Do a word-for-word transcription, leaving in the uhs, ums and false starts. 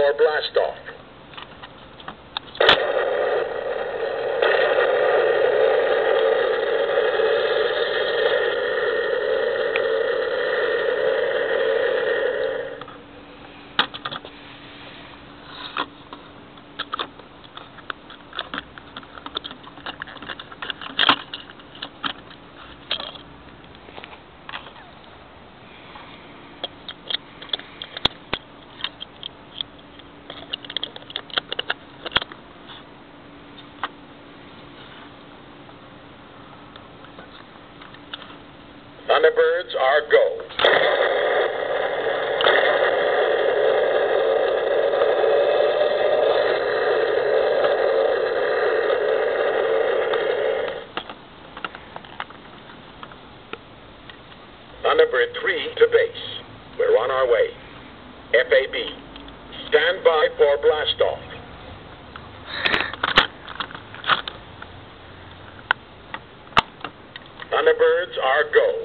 for blastoff. Thunderbirds are go. Thunderbird three to base. We're on our way. F A B. Stand by for blastoff. Thunderbirds are go.